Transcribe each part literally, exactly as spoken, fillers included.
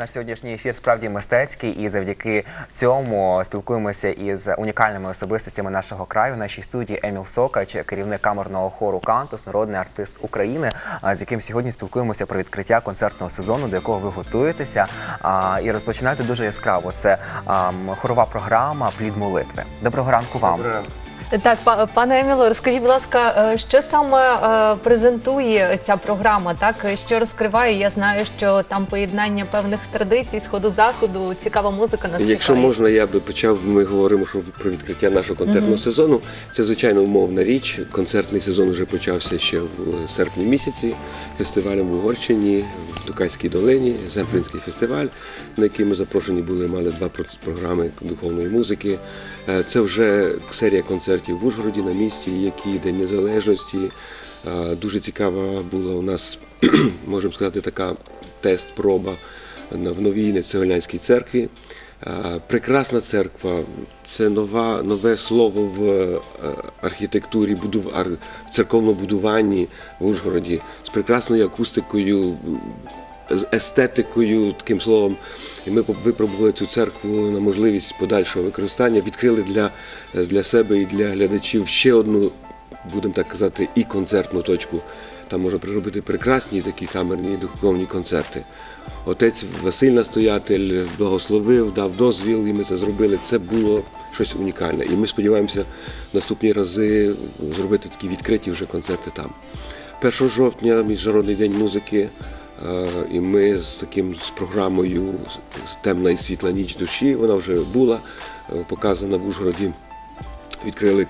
Наш сьогоднішній ефір справді мистецький, і завдяки цьому спілкуємося із унікальними особистостями нашого краю. В нашій студії Еміл Сокач, керівник камерного хору «Кантус», народний артист України, з яким сьогодні спілкуємося про відкриття концертного сезону, до якого ви готуєтеся. І розпочинаєте дуже яскраво. Це хорова програма «Плід молитви». Доброго ранку вам. Доброго ранку. Так, пане Еміло, розкажіть, будь ласка, що саме презентує ця програма, так? Що розкриває? Я знаю, що там поєднання певних традицій, сходу-заходу, цікава музика нас чекає. Якщо можна, я би почав, ми говоримо що про відкриття нашого концертного mm-hmm. сезону. Це, звичайно, умовна річ. Концертний сезон вже почався ще в серпні місяці фестивалем в Угорщині, в Тукайській долині, Земплінський фестиваль, на який ми запрошені були, мали два програми духовної музики. Це вже серія концертів в Ужгороді на місці, які День Незалежності. Дуже цікава була у нас, можемо сказати, така тест-проба в новій Невцеголянській церкві. Прекрасна церква, це нова, нове слово в архітектурі, в церковному будуванні в Ужгороді, з прекрасною акустикою, з естетикою, таким словом. І ми випробували цю церкву на можливість подальшого використання, відкрили для, для себе і для глядачів ще одну, будемо так казати, і концертну точку. Там можна приробити прекрасні такі камерні духовні концерти. Отець Василь Настоятель благословив, дав дозвіл, і ми це зробили. Це було щось унікальне. І ми сподіваємося наступні рази зробити такі відкриті вже концерти там. першого жовтня, Міжнародний день музики, і ми з таким з програмою «Темна і світла ніч душі», вона вже була показана в Ужгороді. Відкрили,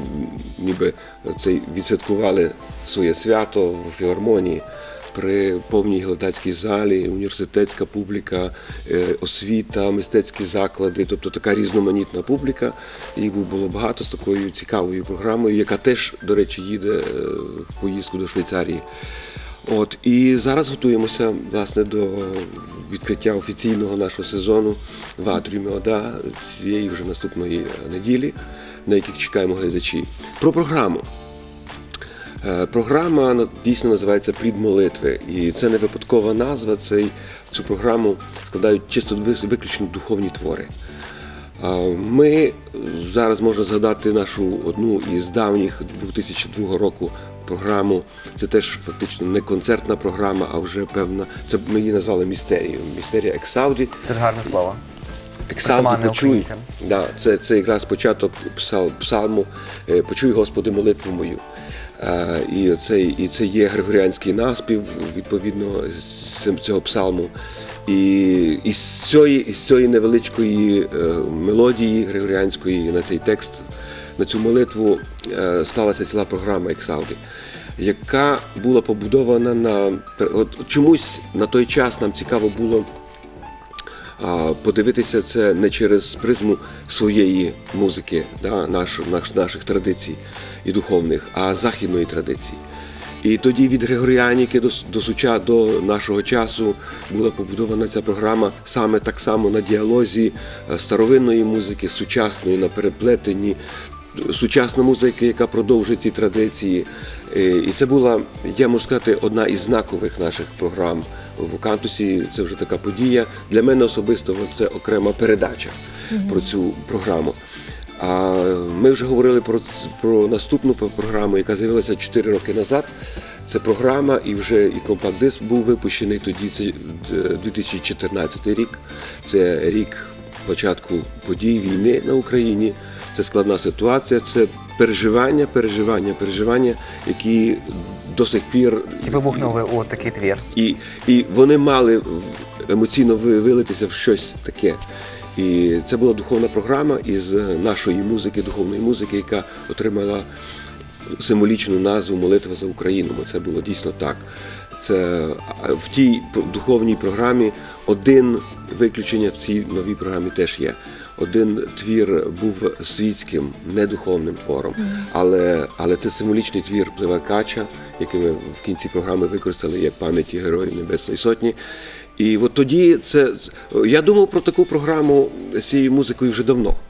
ніби цей, відсвяткували своє свято в філармонії при повній глядацькій залі, університетська публіка, освіта, мистецькі заклади, тобто така різноманітна публіка. І було багато з такою цікавою програмою, яка теж, до речі, їде в поїздку до Швейцарії. От, і зараз готуємося, власне, до відкриття офіційного нашого сезону в атріумі ОДА цієї вже наступної неділі, на яких чекаємо глядачі. Про програму. Програма дійсно називається «Плід молитви», і це не випадкова назва, цей, цю програму складають чисто виключно духовні твори. Ми, зараз можна згадати нашу одну із давніх дві тисячі другого року програму, це теж фактично не концертна програма, а вже певна, це ми її назвали містерією, містерія Ексауді. Це ж гарне слово. Ексауді, почуй, да, це, це якраз початок псал, псалму «Почуй, Господи, молитву мою». І це, і це є григоріанський наспів, відповідно, з цього псалму. І із цієї, із цієї невеличкої мелодії григоріанської на цей текст, на цю молитву склалася ціла програма «Ексауді», яка була побудована на... От чомусь на той час нам цікаво було подивитися це не через призму своєї музики, да, наш, наш, наших традицій і духовних, а західної традиції. І тоді від григоріаніки до, до, суча, до нашого часу була побудована ця програма саме так само на діалозі старовинної музики, сучасної, на переплетенні, сучасна музика, яка продовжує ці традиції. І це була, я можу сказати, одна із знакових наших програм в Кантусі. Це вже така подія. Для мене особисто це окрема передача mm-hmm. про цю програму. А ми вже говорили про, про наступну програму, яка з'явилася чотири роки назад. Це програма, і вже і компакт-диск був випущений тоді, це дві тисячі чотирнадцятий рік. Це рік початку подій війни на Україні. Це складна ситуація, це переживання, переживання, переживання, які до сих пір... І вибухнули у такий твір. І, і вони мали емоційно вилитися в щось таке. І це була духовна програма із нашої музики, духовної музики, яка отримала символічну назву «Молитва за Україну», бо це було дійсно так. Це в тій духовній програмі один виключення в цій новій програмі теж є. Один твір був світським, недуховним твором, але, але це символічний твір Пливакача, який ми в кінці програми використали як пам'яті Героїв Небесної Сотні. І от тоді це, я думав про таку програму з цією музикою вже давно.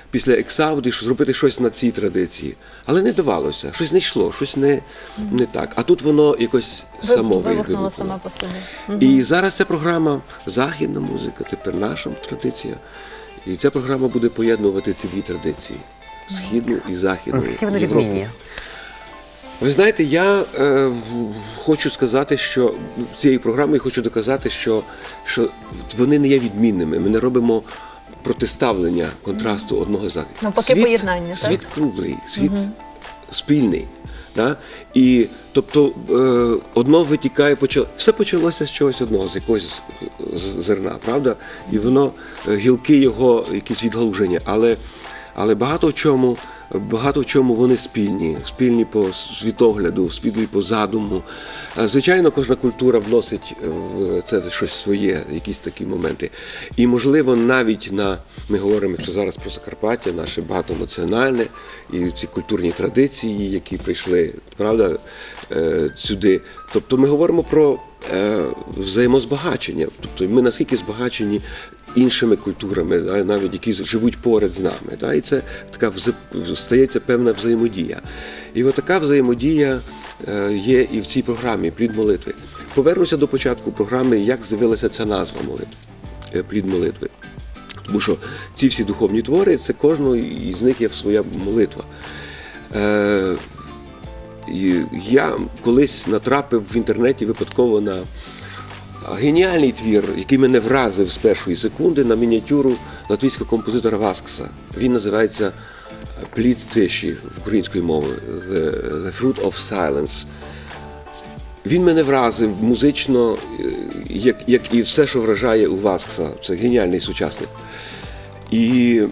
після Ексауди зробити щось на цій традиції. Але не давалося, щось не йшло, щось не, не так. А тут воно якось само Вибухнуло вибухнуло. саме по собі. І зараз ця програма західна музика, тепер наша традиція. І ця програма буде поєднувати ці дві традиції східну і західну. Наскільки вони Європу. відмінні? Ви знаєте, я е, хочу сказати, що цією програмою хочу доказати, що, що вони не є відмінними. Ми не робимо протиставлення контрасту одного з західного. Навпаки, поєднання, так? Світ круглий, світ спільний. Да? І, тобто, е, одно витікає, почало, все почалося з чогось одного, з якогось з- зерна, правда? І воно, е, гілки його, якісь відгалуження, але, але багато в чому, багато в чому вони спільні, спільні по світогляду, спільні по задуму. Е, Звичайно, кожна культура вносить в це щось своє, якісь такі моменти. І, можливо, навіть на, ми говоримо, якщо зараз про Закарпаття, наше багатонаціональне, і ці культурні традиції, які прийшли, правда, е, сюди. Тобто ми говоримо про е, взаємозбагачення. Тобто ми наскільки збагачені іншими культурами, да, навіть які живуть поряд з нами. Да, і це така вза- стається певна взаємодія. І от така взаємодія е, є і в цій програмі «Плід молитви». Повернуся до початку програми, як з'явилася ця назва молитви, е, «Плід молитви». Тому що ці всі духовні твори, це кожного із них є своя молитва. Е, і я колись натрапив в інтернеті випадково на геніальний твір, який мене вразив з першої секунди, на мініатюру латвійського композитора Васкса. Він називається «Плід тиші» українською мовою «The, the Fruit of Silence». Він мене вразив музично, е, як, як і все, що вражає у Васкса. Це геніальний сучасник. І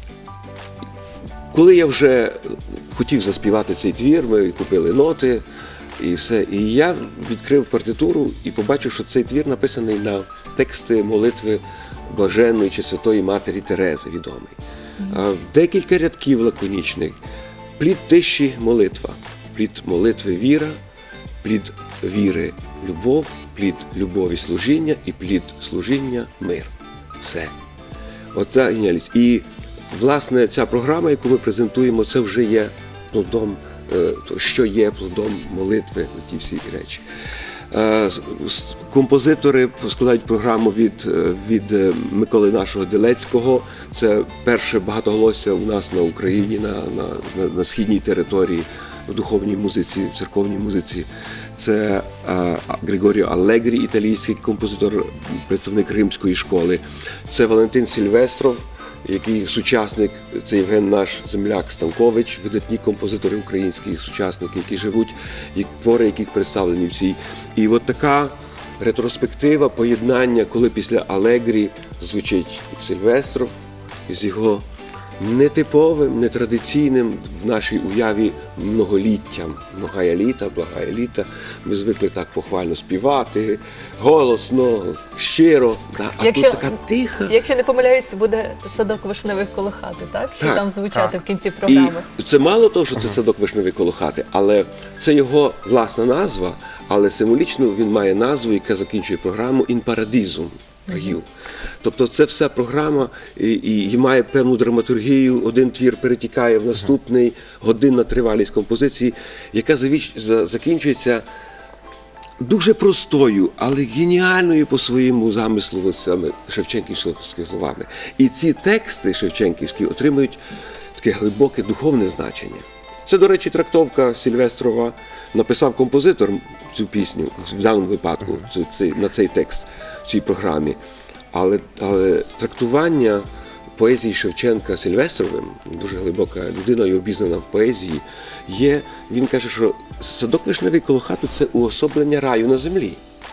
коли я вже хотів заспівати цей твір, ми купили ноти і все. І я відкрив партитуру і побачив, що цей твір написаний на тексти молитви Блаженної чи Святої Матері Терези, відомий. А, Декілька рядків лаконічних. Плід тиші – молитва, плід молитви – віра, плід віри – любов, плід любові – служіння і плід служіння – мир. Все. Оця геніальність. І, власне, ця програма, яку ми презентуємо, це вже є плодом, е, то, що є плодом молитви, ті всі речі. Е, с- с- Композитори складають програму від, е, від е, Миколи нашого Делецького. Це перше багатоголосся у нас на Україні, на, на, на, на східній території, в духовній музиці, в церковній музиці. Це е, Григоріо Аллегрі, італійський композитор, представник римської школи. Це Валентин Сільвестров, який сучасник, це Євген наш земляк Станкович, видатні композитори українські, сучасники, які живуть, і твори, яких представлені в цій. І от така ретроспектива, поєднання, коли після Аллегрі звучить Сильвестров із його нетиповим, нетрадиційним в нашій уяві многоліттям. Многая літа, благая літа. Ми звикли так похвально співати, голосно, щиро. Да. А Якщо- тут така тиха. Якщо не помиляюсь, буде садок вишневих коло хати, так? Що Так, там звучати так. в кінці І програми. це мало того, що це садок вишневий коло хати, але це його власна назва, але символічно він має назву, яка закінчує програму «In Paradisum» – раю. Тобто це вся програма і, і, і має певну драматургію, один твір перетікає в наступний, годинна тривалість композиції, яка завіч, за, закінчується дуже простою, але геніальною по своєму замислу саме шевченківськими словами. І ці тексти шевченківські отримують таке глибоке духовне значення. Це, до речі, трактовка Сільвестрова. Написав композитор цю пісню, в даному випадку, цю- цей- на цей текст в цій програмі. Але, але трактування поезії Шевченка Сильвестровим, дуже глибока людина і обізнана в поезії, є, він каже, що садок вишневий коло хату – це уособлення раю на землі.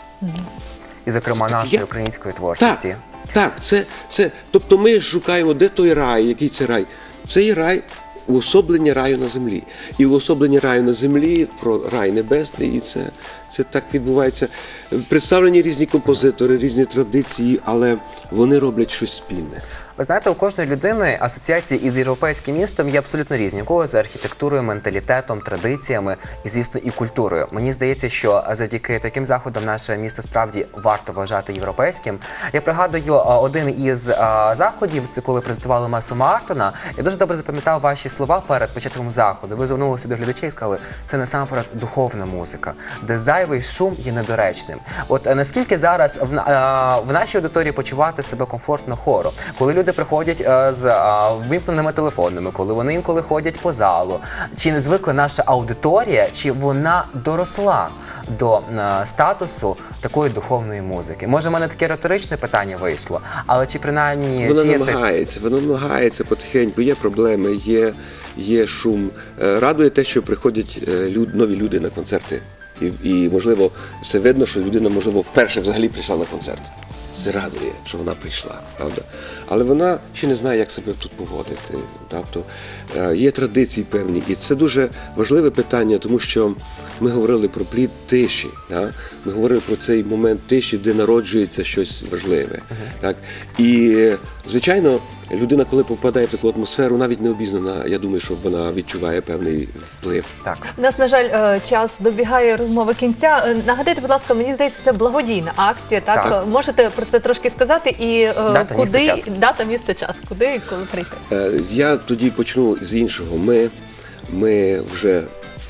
І, зокрема, Так, нашої я- української Так, творчості. так, це, це, тобто ми шукаємо, де той рай, який це рай. Це є рай, уособлення раю на землі. І уособлення раю на землі, про рай небесний, і це, це так відбувається. Представлені різні композитори, різні традиції, але вони роблять щось спільне. Ви знаєте, у кожної людини асоціації із європейським містом є абсолютно різні. У когось за архітектурою, менталітетом, традиціями і, звісно, і культурою. Мені здається, що завдяки таким заходам наше місто справді варто вважати європейським. Я пригадую а, один із а, заходів, це коли презентували месу Мартона. Я дуже добре запам'ятав ваші слова перед початком заходу. Ви звернулися до глядачів і сказали, це насамперед духовна музика, де зайвий шум є недоречним. От а, наскільки зараз в, а, в нашій аудиторії почувати себе комфортно хору? Коли люди приходять а, з а, вимкненими телефонами, коли вони інколи ходять по залу, чи не звикла наша аудиторія, чи вона доросла до а, статусу такої духовної музики? Може, в мене таке риторичне питання вийшло, але чи принаймні... Вона чи є намагається, вона намагається потихеньку, є проблеми, є, є шум. Е, Радує те, що приходять е, люд, нові люди на концерти. І, і, можливо, все видно, що людина, можливо, вперше взагалі прийшла на концерт. Це радує, що вона прийшла, правда? Але вона ще не знає, як себе тут поводити. Тобто е, є традиції певні. І це дуже важливе питання, тому що ми говорили про плід тиші. Да? Ми говорили про цей момент тиші, де народжується щось важливе. Uh-huh. Так? І, звичайно, людина, коли попадає в таку атмосферу, навіть не обізнана, я думаю, що вона відчуває певний вплив. Так. У нас, на жаль, е, час добігає розмови кінця. Е, Нагадайте, будь ласка, мені здається, це благодійна акція. Так, Так. Е, можете про це трошки сказати і е, Дата, куди місце, час. дата, місце, час, куди і коли прийти? Е, Я тоді почну з іншого. Ми, ми вже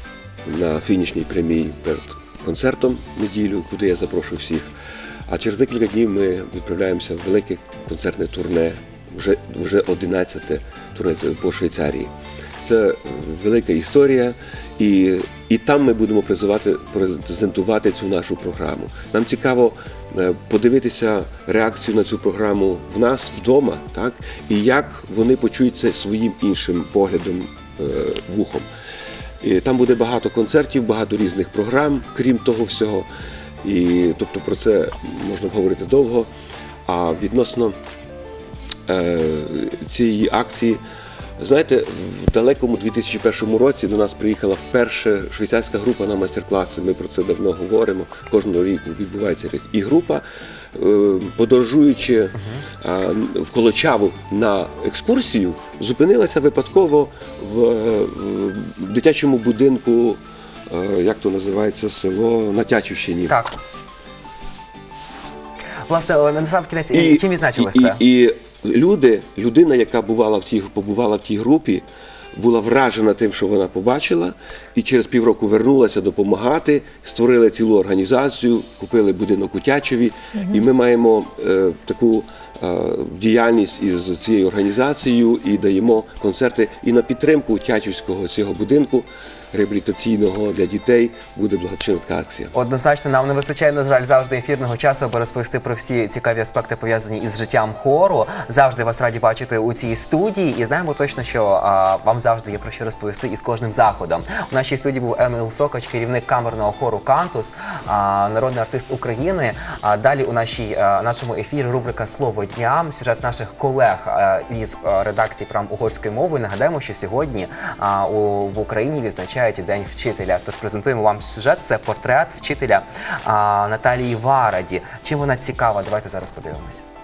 на фінішній прямій перед концертом неділю, куди я запрошую всіх. А через декілька днів ми відправляємося в велике концертне турне, вже, вже одинадцяте турне по Швейцарії. Це велика історія, і, і там ми будемо презентувати, презентувати цю нашу програму. Нам цікаво е, подивитися реакцію на цю програму в нас вдома, так? І як вони почують це своїм іншим поглядом, е, вухом. І там буде багато концертів, багато різних програм, крім того всього. І, тобто про це можна говорити довго. А відносно е, цієї акції, знаєте, в далекому дві тисячі першому році до нас приїхала вперше швейцарська група на майстер-класи. Ми про це давно говоримо. Кожного року відбувається. І група, е, подорожуючи е, в Колочаву на екскурсію, зупинилася випадково в, в дитячому будинку, е, як то називається, село на Тячівщині. Так. Власне, на сам кінець, чим відзначилось і, це? І, і люди, людина, яка бувала в тій, побувала в тій групі, була вражена тим, що вона побачила, і через півроку вернулася допомагати, створили цілу організацію, купили будинок у Тячеві, угу. І ми маємо е, таку е, діяльність із цією організацією і даємо концерти і на підтримку Тячівського цього будинку реабілітаційного для дітей буде благодійна така акція. Однозначно, нам не вистачає, на жаль, завжди ефірного часу, аби розповісти про всі цікаві аспекти, пов'язані із життям хору. Завжди вас раді бачити у цій студії, і знаємо точно, що а, вам завжди є про що розповісти із кожним заходом. У нашій студії був Еміл Сокач, керівник камерного хору «Кантус», а, народний артист України. А далі у нашій, а, нашому ефірі рубрика «Слово дня», сюжет наших колег а, із а, редакції програм угорською мовою. Нагадаємо, що сьогодні а, у, в Україні відзначають День вчителя. Тож презентуємо вам сюжет. Це портрет вчителя а, Наталії Вараді. Чим вона цікава? Давайте зараз подивимося.